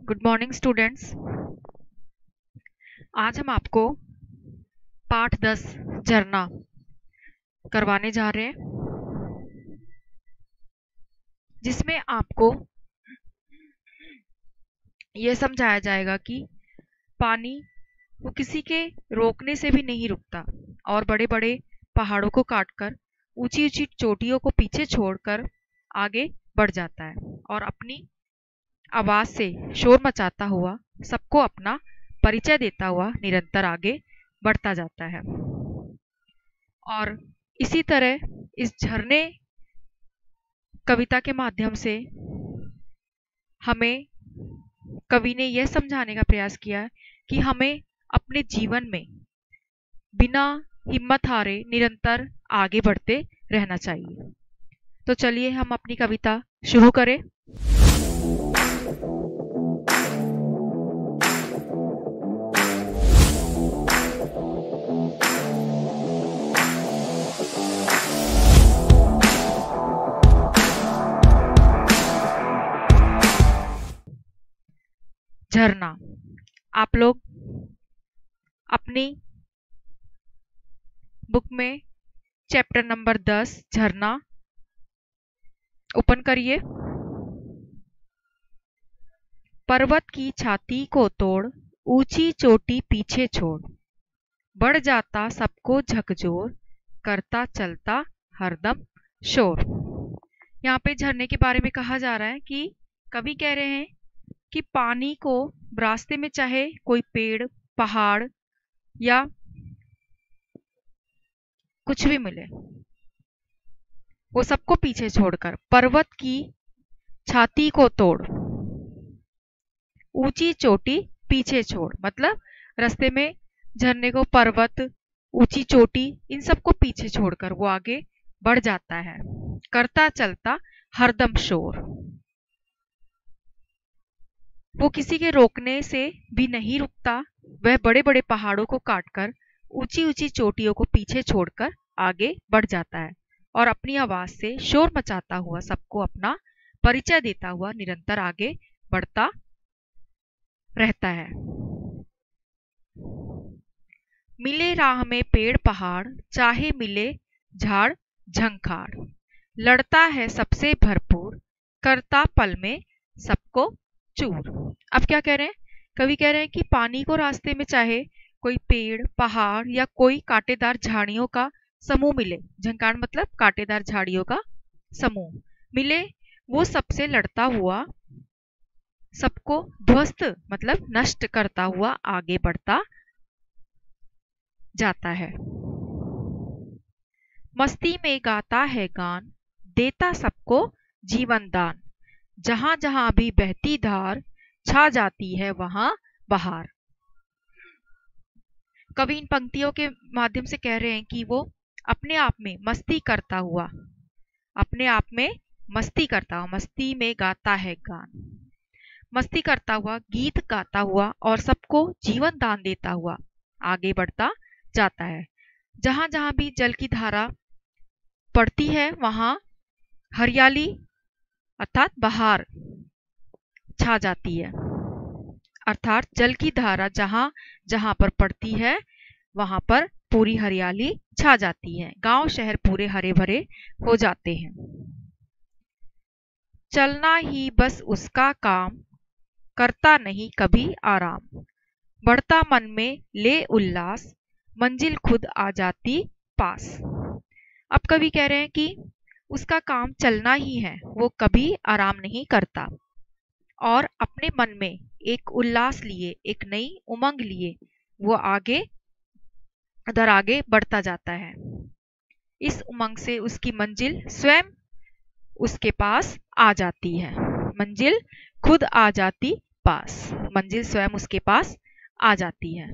Good morning students. आज हम आपको पाठ 10 झरना करवाने जा रहे हैं, जिसमें आपको यह समझाया जाएगा कि पानी वो किसी के रोकने से भी नहीं रुकता और बड़े बड़े पहाड़ों को काटकर ऊंची ऊंची चोटियों को पीछे छोड़कर आगे बढ़ जाता है और अपनी आवाज से शोर मचाता हुआ सबको अपना परिचय देता हुआ निरंतर आगे बढ़ता जाता है। और इसी तरह इस झरने कविता के माध्यम से हमें कवि ने यह समझाने का प्रयास किया है कि हमें अपने जीवन में बिना हिम्मत हारे निरंतर आगे बढ़ते रहना चाहिए। तो चलिए हम अपनी कविता शुरू करें। झरना, आप लोग अपनी बुक में चैप्टर नंबर 10 झरना ओपन करिए। पर्वत की छाती को तोड़, ऊंची चोटी पीछे छोड़, बढ़ जाता सबको झकझोर, करता चलता हरदम शोर। यहाँ पे झरने के बारे में कहा जा रहा है कि कवि कह रहे हैं कि पानी को रास्ते में चाहे कोई पेड़, पहाड़ या कुछ भी मिले, वो सबको पीछे छोड़कर पर्वत की छाती को तोड़, ऊंची चोटी पीछे छोड़, मतलब रास्ते में झरने को पर्वत, ऊंची चोटी, इन सबको पीछे छोड़कर वो आगे बढ़ जाता है। करता चलता हरदम शोर, वो किसी के रोकने से भी नहीं रुकता। वह बड़े बड़े पहाड़ों को काटकर ऊंची ऊंची चोटियों को पीछे छोड़कर आगे बढ़ जाता है और अपनी आवाज से शोर मचाता हुआ सबको अपना परिचय देता हुआ निरंतर आगे बढ़ता रहता है। मिले राह में पेड़ पहाड़, चाहे मिले झाड़ झंखाड़, लड़ता है सबसे भरपूर, करता पल में सबको चूर। अब क्या कह रहे हैं? कवि कह रहे हैं कि पानी को रास्ते में चाहे कोई पेड़, पहाड़ या कोई कांटेदार झाड़ियों का समूह मिले, झंखाड़ मतलब कांटेदार झाड़ियों का समूह मिले, वो सबसे लड़ता हुआ, सबको ध्वस्त मतलब नष्ट करता हुआ आगे बढ़ता जाता है। मस्ती में गाता है गान, देता सबको जीवन दान, जहां जहां भी बहती धार, छा जाती है वहां बहार। कवि इन पंक्तियों के माध्यम से कह रहे हैं कि वो अपने आप में मस्ती करता हुआ, अपने आप में मस्ती करता हुआ, मस्ती में गाता है गान, मस्ती करता हुआ, गीत गाता हुआ और सबको जीवन दान देता हुआ आगे बढ़ता जाता है। जहां जहां भी जल की धारा पड़ती है वहां हरियाली अर्थात बहार छा जाती है, अर्थात जल की धारा जहां जहां पर पड़ती है वहां पर पूरी हरियाली छा जाती है, गांव शहर पूरे हरे भरे हो जाते हैं। चलना ही बस उसका काम, करता नहीं कभी आराम, बढ़ता मन में ले उल्लास, मंजिल खुद आ जाती पास। अब कवि कह रहे हैं कि उसका काम चलना ही है, वो कभी आराम नहीं करता और अपने मन में एक उल्लास लिए, एक नई उमंग लिए वो आगे बढ़ता जाता है। इस उमंग से उसकी मंजिल स्वयं उसके पास आ जाती है, मंजिल खुद आ जाती पास, मंजिल स्वयं उसके पास आ जाती है।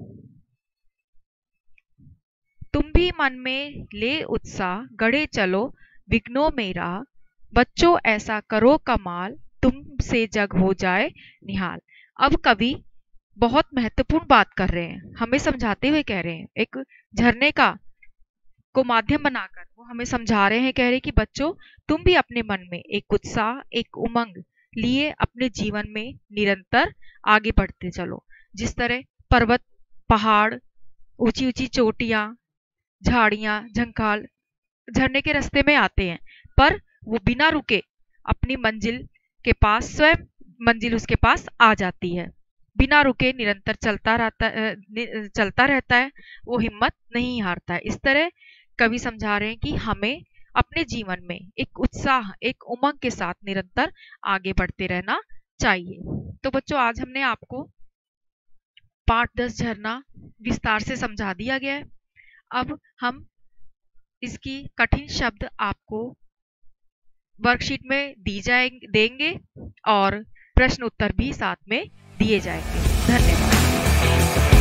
तुम भी मन में ले उत्साह, गढ़े चलो विघ्नों में राह, बच्चों ऐसा करो कमाल, तुमसे जग हो जाए निहाल। अब कवि बहुत महत्वपूर्ण बात कर रहे हैं, हमें समझाते हुए कह रहे हैं, एक झरने का को माध्यम बनाकर वो हमें समझा रहे हैं, कह रहे हैं कि बच्चों तुम भी अपने मन में एक उत्साह, एक उमंग लिए अपने जीवन में निरंतर आगे बढ़ते चलो। जिस तरह पर्वत, पहाड़, ऊंची ऊंची चोटियां, झाड़ियां, झंखाल झरने के रास्ते में आते हैं, पर वो बिना रुके अपनी मंजिल के पास, स्वयं मंजिल उसके पास आ जाती है। बिना रुके निरंतर चलता रहता है, वो हिम्मत नहीं हारता है। इस तरह कवि समझा रहे हैं कि हमें अपने जीवन में एक उत्साह, एक उमंग के साथ निरंतर आगे बढ़ते रहना चाहिए। तो बच्चों, आज हमने आपको पाठ 10 झरना विस्तार से समझा दिया गया है। अब हम इसकी कठिन शब्द आपको वर्कशीट में देंगे और प्रश्न उत्तर भी साथ में दिए जाएंगे। धन्यवाद।